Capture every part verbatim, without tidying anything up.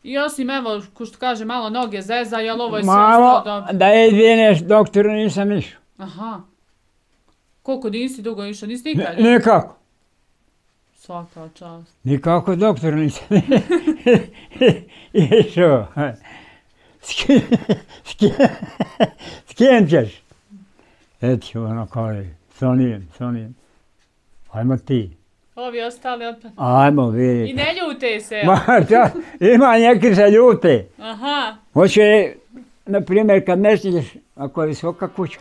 I osim, evo, ko što kaže, malo noge zeza, jel ovo je sve malo, ostalo dobro? da izvineš, doktoru nisam išao. Aha. Koliko nisi dugo išao? Nisi nikad? N nikako. Svaka čast. Nikako doktoru nisam išao. S kim ćeš? Eći, ono kaže, sonijem, sonijem. Ajmo ti. Ovi ostali opet. Ajmo vi. I ne ljute se. Ma, da, ima neki se ljute. Aha. Hoće, na primjer, kad ne stiđeš, ako je visoka kuća.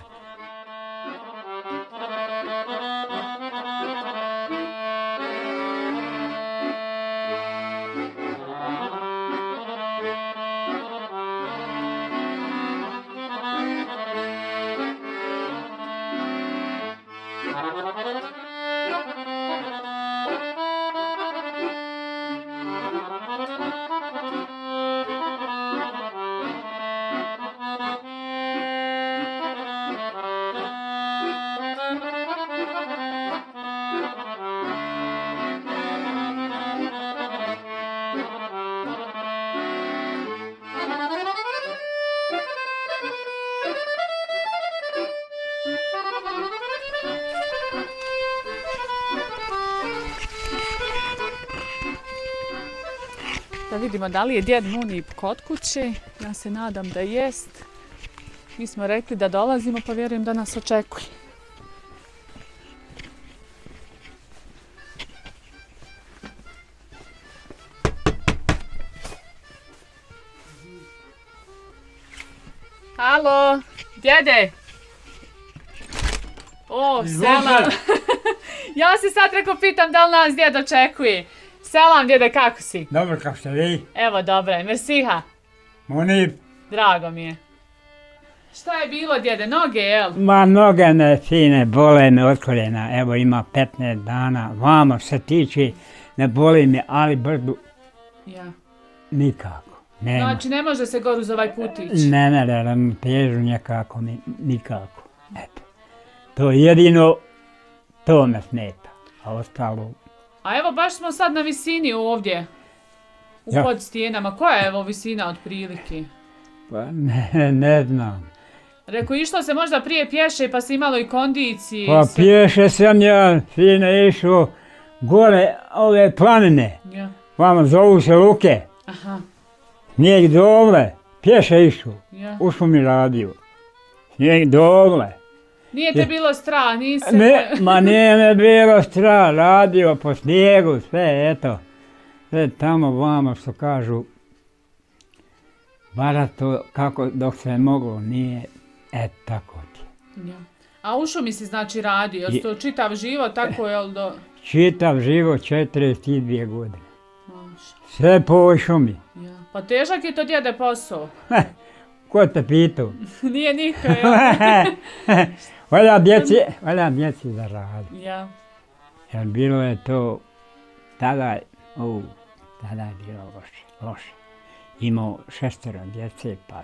Da vidimo da li je djed Munip kod kuće. Ja se nadam da jest. Mi smo rekli da dolazimo, pa vjerujem da nas očekuje. Halo, djede! O, selam! Ja se sad reko pitam da li nas djed očekuje. Selam, djede, kako si? Dobro, kako ste vi? Evo, dobro je, mersiha. Munip. Drago mi je. Šta je bilo, djede, noge, jel? Ma, noge me fine, bole me od koljena. Evo, ima petnaest dana. Vamo se tiče, ne boli me, ali brdu Ja. nikako. Nema. Znači, ne može se goru za ovaj putić? Ne, ne, ne, ne, težu nekako, ni, nikako. Eto. To jedino, to me smeta. A ostalo... A evo, baš smo sad na visini ovdje. U Ja. pod stijenama. Koja je evo visina otprilike? Pa ne, ne znam. Reku, išlo se možda prije pješe pa si imalo i kondicije. Pa i sve. pješe sam ja fino išao gore ove planine. Ja. Vamo zovu se Luke. Aha. Snijeg dole. Pješe išao. Ja. Ušao mi radio. Snijeg dole. Nije te Je. bilo strah, nisi... Ne, ma nije me bilo strah, radio po snijegu, sve, eto. Sve tamo vamo što kažu, bara to kako dok se je moglo, nije, et tako ti. Ja. A u šumi si znači radio, jel Je. to čitav život, tako jel do... Čitav život četrdeset dvije godine. Maša. Sve po ovoj šumi. Ja. Pa težak je to djede posao. Ko te pitao? Nije niko, jel? Valja djeci, valja djeci da radi. Ja. Jer bilo je to, tada, u, tada je bilo loše, loše. Imao šestero djece, pa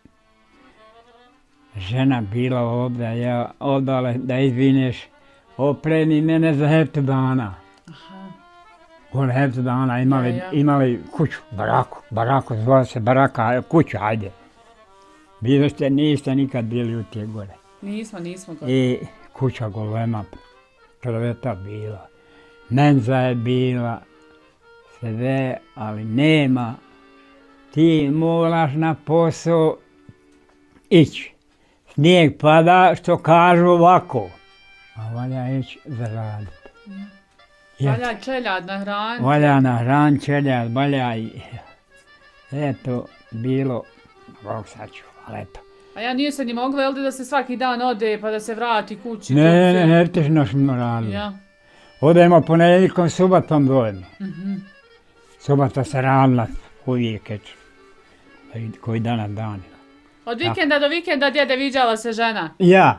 žena bila ovdje, ja odale da izvineš, opremi mene za heptu dana. Aha. Gore heptu dana imali, Ja, ja. imali kuću, baraku, baraku, zvala se baraka, kuću, ajde. Bili ste, niste nikad bili u tije gore. Nismo, nismo god. I kuća golema, krveta bila, menza je bila, sve, ali nema. Ti moraš na posao ići. Snijeg pada, što kažu ovako, a valja ići zaraditi. Ja. Valja čeljad na hran. Valja na hran čeljad, valja i... Eto, bilo, Bog sačuva, ali eto. A ja nije se ni mogla, jel da se svaki dan ode pa da se vrati kući? Ne, tu ne, se- ne, tešno smo radili. Ja. Odemo ponedjeljkom, subotom dojemo. Mhm. Subota se radila uvijek, eto. Koji dana dan. Od vikenda do vikenda, djede, viđala se žena. Ja.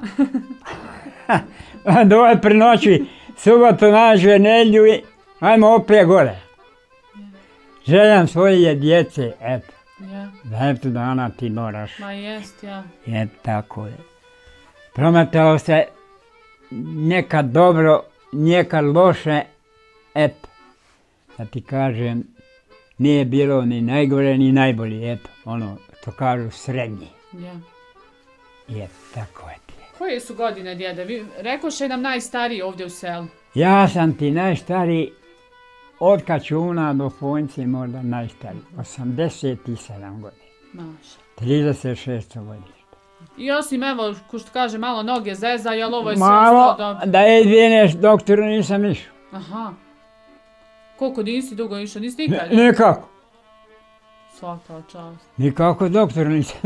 Dvoje pri noći, subotu nađe nedjelju i ajmo opet gore. Željam svoje djece, eto. Ja. Da eto dana ti moraš. Ma jest, ja. Je tako je. Prometalo se nekad dobro, nekad loše, eto. Da ti kažem, nije bilo ni najgore ni najbolje, eto, ono, to kažu srednje. Ja. I eto, tako je ti. Koje su godine, djede? Vi rekoše nam najstariji ovdje u selu. Ja sam ti najstariji, od Kačuna do Fonjce možda najstariji, osamdeset sedam godina. Maša. trideset šest godina. I osim, evo, ko što kaže, malo noge zeza, jel ovo je sve Malo, ostalo dobro? da je izvineš, doktoru nisam išao. Aha. Koliko nisi dugo išao? Nisi nikad? Ne, nikako. Svaka čast. Nikako doktoru nisam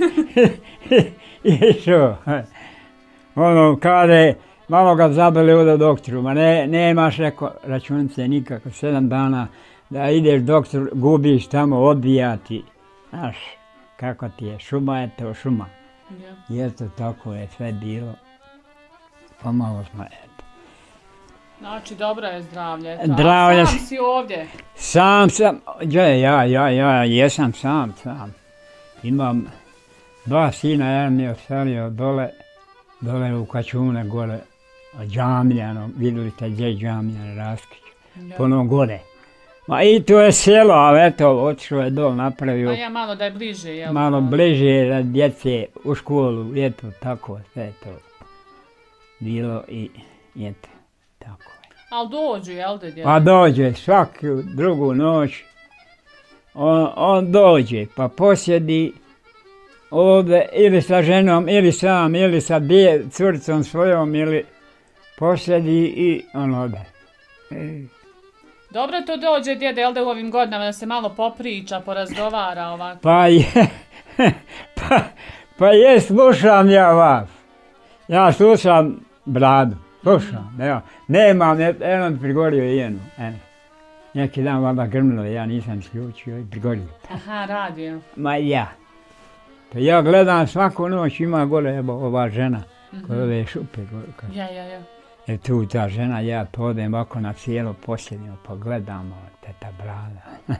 išao. Ono, kada malo ga zabili ovdje doktoru, ma ne, nemaš reko računice nikako, sedam dana da ideš doktor, gubiš tamo, odbijati. Znaš, kako ti je, šuma je to šuma. Ja. I eto, tako je sve bilo. Pomalo smo, eto. Znači, dobro je zdravlje. Eto. Zdravlje. A sam si ovdje? Sam sam, ja, ja, ja, ja, jesam sam, sam. Imam dva sina, jedan mi je ostario dole, dole u Kačune, gore, Džamljano, vidjeli ste gdje je Džamljan, Raskić, Ja. ponovno gore. Ma i to je selo, ali eto, otišao je dol, napravio Pa ja malo da je bliže, jel? malo bliže da djece u školu, eto, tako, sve to bilo i eto, tako je. Ali dođu, jel da, djede? Pa dođe svaku drugu noć, on, on dođe pa posjedi ovdje ili sa ženom, ili sam, ili sa dje, curicom svojom, ili posjedi i on ode. E, Dobro to dođe, djede, jel da u ovim godinama da se malo popriča, porazgovara ovako? Pa je, pa, pa je, slušam ja vas. Ja slušam Bradu, slušam, evo, nemam, eno prigorio jednu, eno. Neki dan valjda grmilo, ja nisam isključio i prigorio. Aha, radio. Ma ja. Pa ja gledam svaku noć, ima gore evo, ova žena, kod ove šupe gore. kad- Ja, ja, ja. E tu ta žena, ja to odem ovako na cijelo posljednjo, pa gledamo, teta Brada.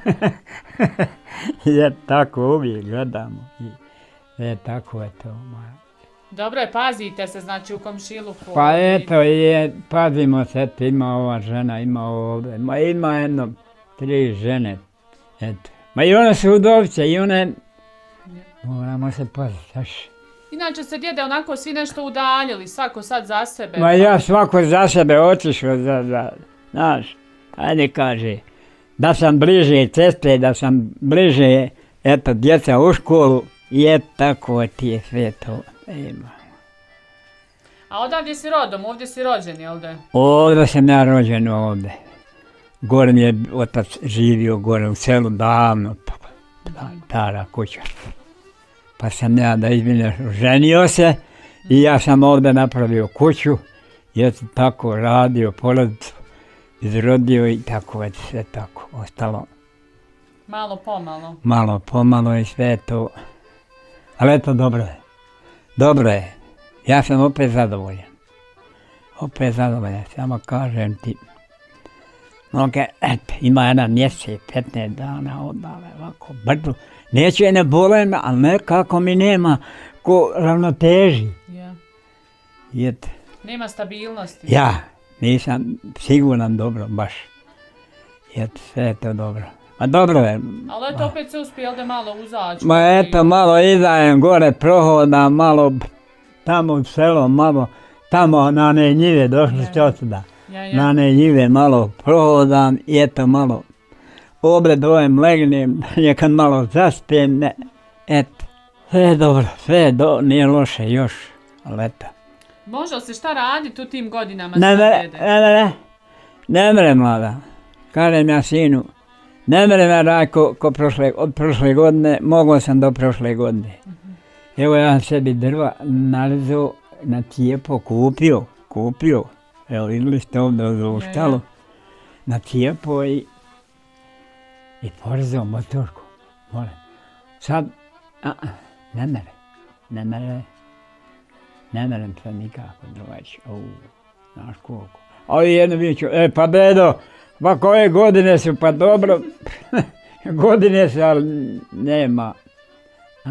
Je tako uvijek gledamo. I, je tako je to moja. Dobro je, pazite se, znači u komšiluku. Pa eto, je, pazimo se, eto, ima ova žena, ima ovdje, ma ima jedno, tri žene, eto. Ma i one su udovice, i one, moramo se paziti, znaš. Inače se, djede, onako svi nešto udaljili, svako sad za sebe. Ma ja svako za sebe otišao, za, za, znaš, ajde kaže, da sam bliže ceste, da sam bliže, eto, djeca u školu, i eto, tako ti je sve to. Ima. A odavdje si rodom, ovdje si rođen, jel da? Ovdje sam ja rođen ovdje. Gore mi je otac živio, gore u selu davno, pa, ta, stara kuća. Pa sam ja da izvineš, ženio se i ja sam ovdje napravio kuću i eto tako radio porodicu, izrodio i tako je sve tako ostalo. Malo pomalo. Malo pomalo i sve to. Ali eto dobro je. Dobro je. Ja sam opet zadovoljan. Opet zadovoljan. Samo kažem ti. Mnoge, et, ima jedan mjesec, petnaest dana odale ovako brdu. Neću je ne bolim, ali nekako mi nema ko ravnoteži. Ja. I et, Nema stabilnosti. ja nisam siguran dobro baš. I et, sve je to dobro. Ma dobro je. Ali eto opet se uspije, jel da, malo uzaći. Ma eto, malo izajem gore, prohodam, malo tamo u selo, malo tamo na ne njive, došli ste otuda. Ja, ja. Na ne njive malo prohodam i eto malo obred dojem legnem, nekad malo zaspijem, ne, eto. Sve je dobro, sve je dobro, nije loše još, ali eto. Može li se šta raditi u tim godinama? Ne, sad, ne, djede? ne, ne, ne, ne mre mlada. Kažem ja sinu, ne mre me raditi ko, ko prošle, od prošle godine, mogao sam do prošle godine. Evo ja sam sebi drva nalizao, na cijepo kupio, kupio. Evo vidjeli ste ovdje uz ovu štalu. Na cijepo i, i porezao motorku. Moram. Sad, a, a, ne mere, ne mere, ne merem sad nikako drugačije. Au, znaš koliko. Ali jedno viću, e pa dedo, pa koje godine su, pa dobro, godine su, ali nema. A,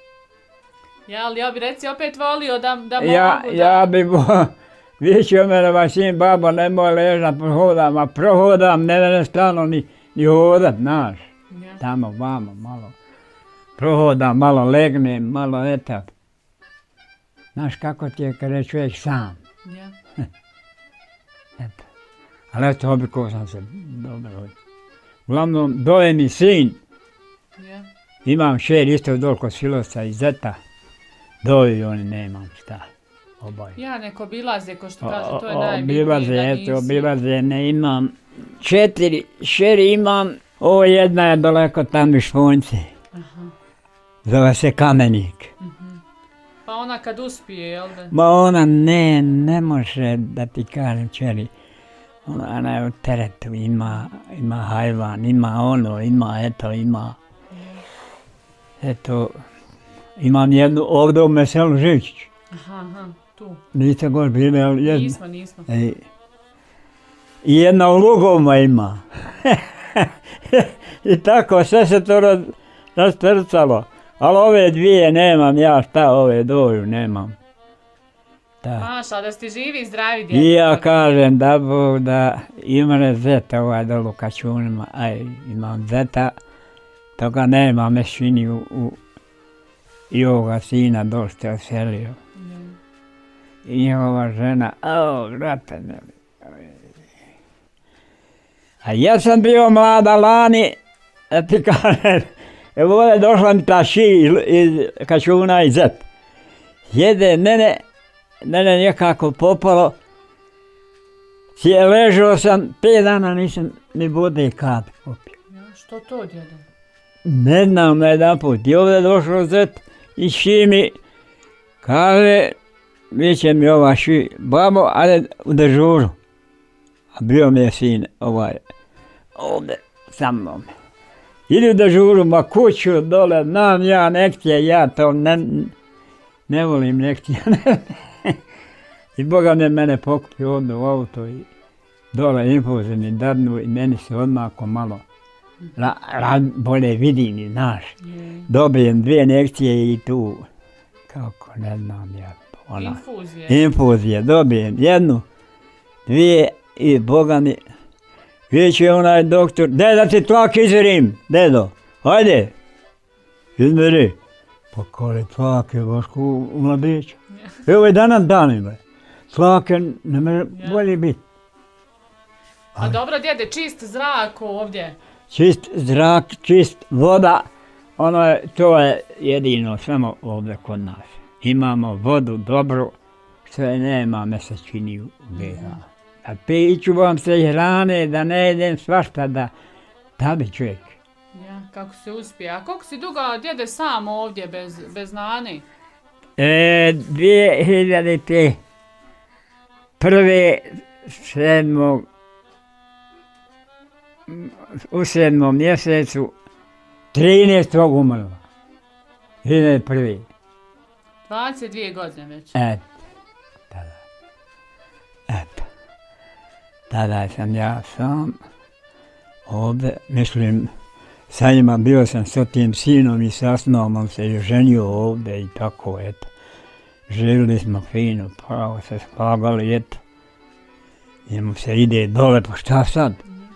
Ja, ali ja bi reci opet volio da, da ja, mogu da... ja bi bo, viću mene, va sin, babo, nemoj ležat, prohodam, a prohodam, ne mene stano ni, i odat, znaš, Ja. tamo, vamo, malo prohodam, malo legnem, malo eto. Znaš kako ti je kada je čovjek sam. Ja. Eto. Ali eto, oblikao sam se dobro. Uglavnom, dole mi sin, Ja. imam šer isto dol kod Silosa i zeta, dole i oni nemam šta. Oboje. Ja, neko obilaze, ko što kaže, to je O- o- najbitnije Obilaze, da eto, nisi. obilaze, ne imam. Četiri šeri imam, ovo jedna je daleko tamo iz Šponce. Aha. Zove se Kamenik. Pa ona kad uspije, jel da? Ma ona ne, ne može da ti kažem čeri. Ona, ona je u teretu, ima, ima hajvan, ima ono, ima eto, ima. Eto, imam jednu ovdje u Meselu Živčić. Aha, aha, tu. Niste gore bili, ali jedna. Nismo, nismo. Ej. I jedna u Lugovima ima. I tako, sve se to raz, rastrcalo. Ali ove dvije nemam, ja šta ove doju nemam. Da. Maša, da ste živi i zdravi djeca. I ja kažem da Bog da imam zeta ovaj dolu u Kačunima, aj imam zeta, toga nema mešini u, u i ovoga sina dol što je oselio. I njegova žena, o, vrate me. A ja sam bio mlada lani, da ti kažem, evo ovdje došla mi ta ši iz Kačuna i zet. Jede mene, mene nekako popalo, sje ležao sam, pet dana nisam ni vode kad popio. Ja, što to, djedo? Ne znam na jedan put, i ovdje došao zet i ši mi, kaže, viće mi ova ši, babo, ajde u dežuru. A bio mi je sin ovaj, ovdje sa mnom. Ili u dežuru, ma kuću dole, znam ja nekcije, ja to ne, ne volim nekcije. I Boga mi mene pokupio ovdje u auto i dole infuze mi dadnu i meni se odmah ako malo ra, ra, bolje vidim i znaš. Je. Dobijem dvije nekcije i tu, kako ne znam ja. Ona, Infuzije. infuzije, dobijem jednu, dvije i Boga mi, viće onaj doktor, daj da ti tlak izmerim, dedo, ajde, izmeri. Pa kole tlake, Boško, u mladiću. Evo i danas dan ima, tlake ne može bolje biti. A dobro, djede, čist zrak ovdje. Čist zrak, čist voda, ono je, to je jedino samo ovdje kod nas. Imamo vodu dobru, što je nema mesečini u B iH. A pićuvam se hrane, da ne jedem svašta, da, da bi čovjek. Ja, kako se uspije. A koliko si dugo, djede, sam ovdje, bez, bez nani? E, dvije hiljade prve, sedmog, u sedmom mjesecu, trinaestog umrla. hiljade prve. dvadeset dvije godine već. Eto, tada. Eto. Tada sam ja sam ovdje, mislim, sa njima bio sam s tim sinom i sa snomom se je ženio ovdje i tako, eto. Živjeli smo fino, pravo se slagali, eto. Njemu se ide dole, pa šta sad?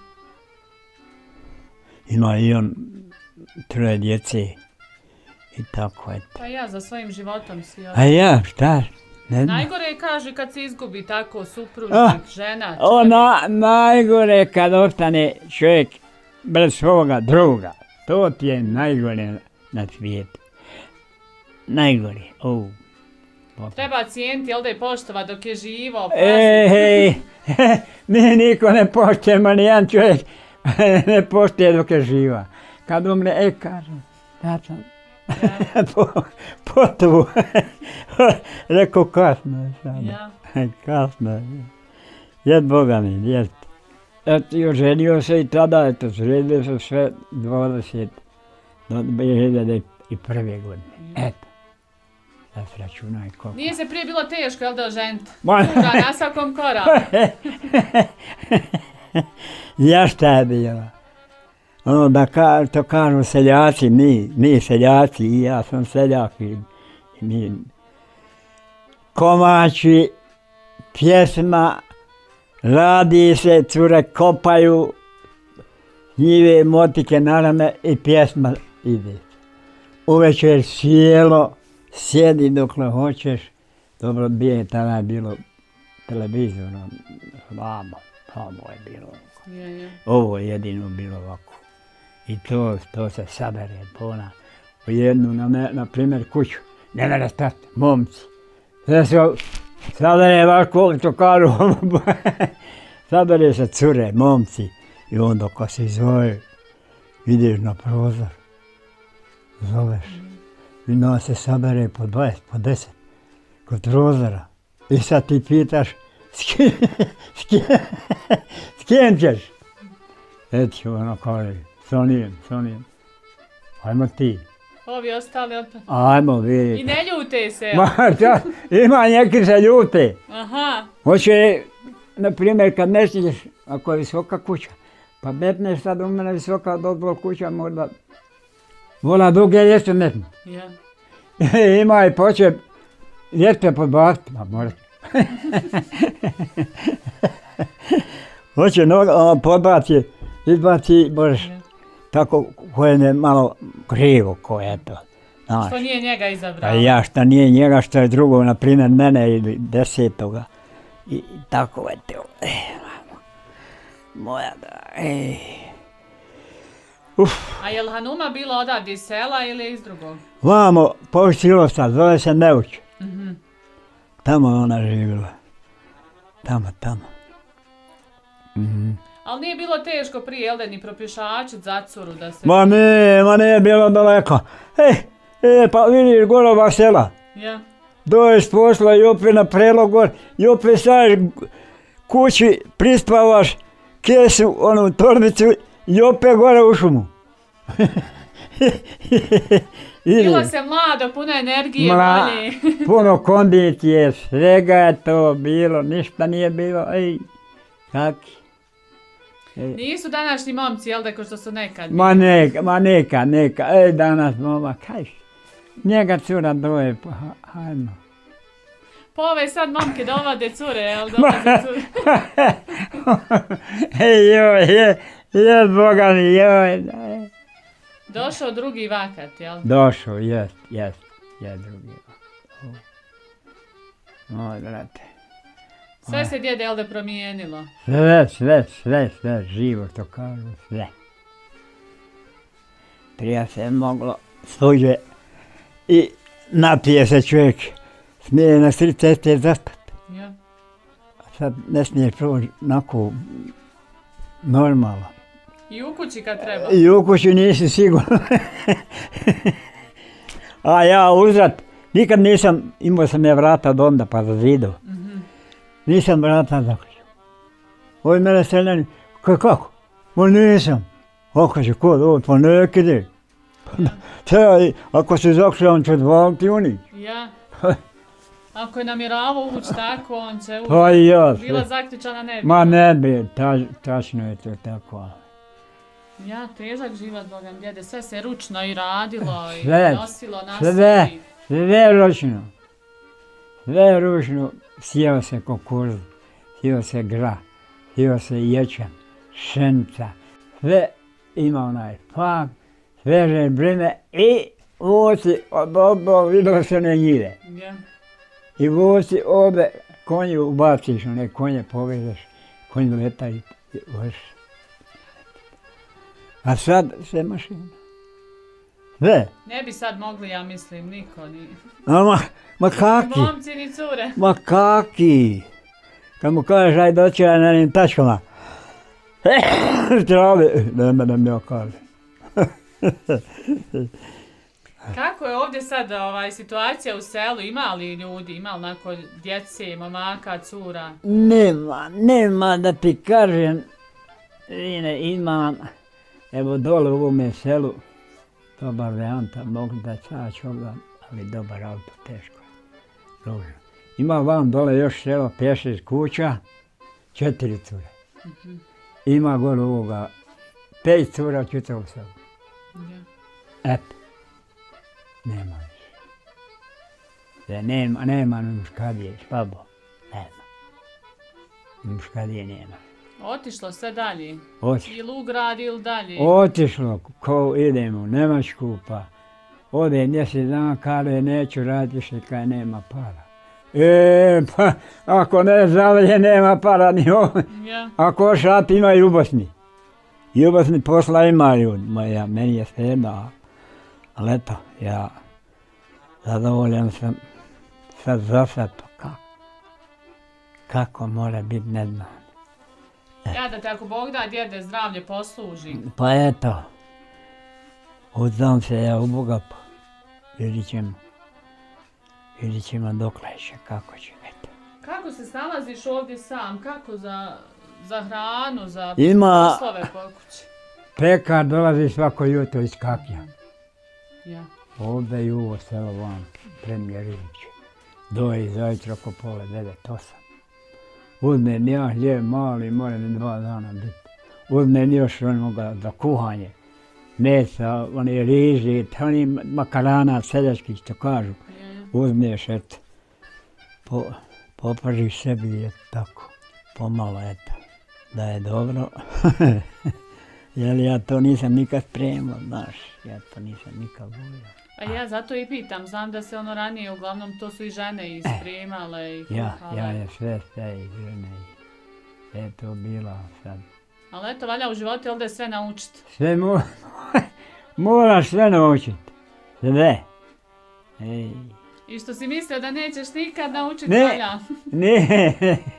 Ima i on troje djece i tako, eto. Pa ja za svojim životom si A ja, šta? Ne znam. Najgore je, kaže, kad se izgubi tako supružnik, Ah, žena, čovjek. Ona najgore kad ostane čovjek bez svoga druga. To ti je najgore na svijetu. Najgore. Oh. Treba cijeniti, jel da je poštova dok je živo, E, hej, mi niko ne poštujemo, ni jedan čovjek ne poštuje dok je živa. Kad umre, e, kažem, ja sam po, potovu. Rekao, kasno je sada. Ja. Kasno je. Jed Boga mi, jed. Eto, i oženio se i tada, eto, sredili su sve dvadeset do dvije hiljade prve godine. Eto. Da se računaj koliko. Nije se prije bilo teško, jel da, oženiti? Ma- Tuga na svakom koraku. Ja šta je bilo? Ono da ka, to kažu seljaci, mi, mi seljaci, i ja sam seljak i, i mi komači, pjesma, radi se, cure kopaju, njive, motike na rame i pjesma ide. Uvečer sjelo, sjedi dokle hoćeš. Dobro, bio je tada bilo televizor, vamo, vamo je bilo. Je, je. Ovo je jedino bilo ovako. I to, to se sabere pona. U jednu, na, me, na primjer, kuću. Ne mene stati, momci. Sve se sabere ovako, to kažu. Sabere se cure, momci. I onda kad se zove, ideš na prozor. Zoveš. I nas se sabere po dvadeset, po deset. Kod prozora. I sad ti pitaš, s kim, s kim, s kim ćeš? Eći ono kaže, s onim, s onim. Ajmo ti. Ovi ostali opet. Ajmo vidjeti. I ne ljute se. Ma, da, ima neki se ljute. Aha. Hoće, na primjer, kad ne stiđeš, ako je visoka kuća, pa metneš sad u mene visoka dobro kuća, možda vola duge jeste metnu. Ja. Ima i poče ljepte podbaciti, ma možda. Hoće noga, podbaci, izbaci, možeš. Ja. Tako koje je malo krivo, ko je to. Znaš. Što nije njega izabrao. A ja šta nije njega, što je drugo, na primjer mene ili desetoga. I, i tako je to. E, mamo. Moja da, ej. Uf. A je li Hanuma bilo odavde iz sela ili iz drugog? Vamo, površ Silosa, zove se Neuć. Mhm. Tamo je ona živjela. Tamo, tamo. Mhm. Ali nije bilo teško prije, jel da ni propješačit za curu da se... Ma ne, ma ne, bilo daleko. E, e, pa vidiš gorova sela. Ja. Doješ s posla i opet na prelogor i opet staješ kući, prispavaš kesu, onu torbicu i opet gore u šumu. Bilo se mlado, puno energije, Mla, volje. puno kondicije, svega je to bilo, ništa nije bilo, ej, kaki. Ej. Nisu današnji momci, jel da, ko što su nekad? Ma neka, ma neka, neka, ej, danas moma, kaj, njega cura doje, pa ha- hajmo. Pa ove sad momke dovode cure, jel dolaze cure? Ej, joj, je, je, Boga mi, joj, ej. Došao drugi vakat, jel? Došao, jest, jest, je drugi. Moj, brate. Sve se djede, jel da, promijenilo? Sve, sve, sve, sve, živo to kažu, sve. Prije se moglo služe i napije se čovjek, smije na sred ceste zaspat. Ja. A sad ne smije proći onako normalno. I u kući kad treba? I u kući nisi sigurno. A ja uzrat, nikad nisam, imao sam je vrata od onda pa za zidu. Mhm. Nisam vrata zaključio. Ovi mene seljani, kaj kako? Ma nisam. Ako će kod ovo, pa nekide. Treba, ako se zaključio, on će odvaliti oni. Ja. Ako je namjeravao ući tako, on će ući. Pa i ja. Bila zaključana ne bi. Ma ne bi, ta, tačno je to tako. Ja, težak život, Bogam djede, sve se ručno i radilo i Sve, nosilo na sve, sebi. sve ručno. Sve ručno, sjeo se kukuruz, sjeo se gra, sjeo se ječan, šenica, sve ima onaj fak, sveže brine i voci od obo vidio se ne njive. Ja. I voci obe konje ubaciš, one konje povežeš, konje letaju i vrš. A sad sve mašina. Sve. Ne bi sad mogli, ja mislim, niko ni... A ma, ma kaki? Ni momci, ni cure. Ma kaki? Kad mu kažeš aj doći na onim tačkama. Trave, nema da mi ja kaže. Kako je ovdje sad ovaj, situacija u selu? Ima li ljudi, ima li onako djece, momaka, cura? Nema, nema da ti kažem. Ine, imam, evo dole u ovome selu, dobar varijanta, mogu da čač ovdje, ali dobar auto, teško je, ružno. Ima vam dole još selo, pet šest kuća, četiri cure. Mhm. Ima gore ovoga, pet cura u čitavom selu. Ja. Eto, nema više. Da nema, nema ni muškadije, špabo, nema. Ni muškadije nema. Otišlo sve dalje? Otišlo. Ili u grad ili dalje? Otišlo, ko idemo u Njemačku, pa ode mjesec dana, kaže neću raditi više, kaj nema para. E, pa ako ne zavlje, nema para ni ovo. Ja. Ako šap ima i u Bosni. I u Bosni posla imaju, moja, meni je svejedno, ali eto, ja zadovoljan sam sad za sad to kako. Kako mora biti, ne znam. Ja da te ako Bog da djede zdravlje posluži. Pa eto, uzdam se ja u Boga, pa vidit ćemo. Vidit ćemo dokle će, kako će, eto. Kako se snalaziš ovdje sam? Kako za, za hranu, za Ima- poslove po kući? Pekar dolazi svako jutro iz Kapja. Ja. Ovdje i ovo selo vam, Premijerić. Doji zajutro oko pola devet, osam. Uzmem ja hljeb mali, mora mi dva dana biti. Uzmem još onoga za kuhanje. Mesa, oni riži, oni makarana seljački što kažu. Ja. Uzmeš, eto, po, popržiš sebi i eto tako, pomalo, eto, da je dobro. Jer ja to nisam nikad spremao, znaš, ja to nisam nikad volio. A ja zato i pitam, znam da se ono ranije, uglavnom to su i žene ispremale i Ja, kuhale. ja je sve sve i žene i sve je to bilo sad. Ali eto, valja u životu ovdje sve naučiti. Sve mo, moraš sve naučiti, sve. Ej. I što si mislio da nećeš nikad naučiti, Ne. valja. Ne,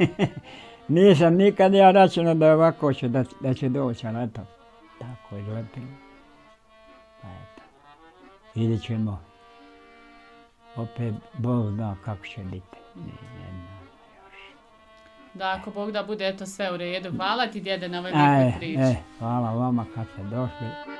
nisam nikad ja računao da ovako će, da, da će doći, ali eto, tako je lepilo. Pa eto, vidjet ćemo. Opet Bog zna kako će biti. Ne, ne znam još. Da, ako Bog da bude eto sve u redu. Hvala ti djede na ovoj Aj, lijepoj priči. e, hvala vama kad ste došli.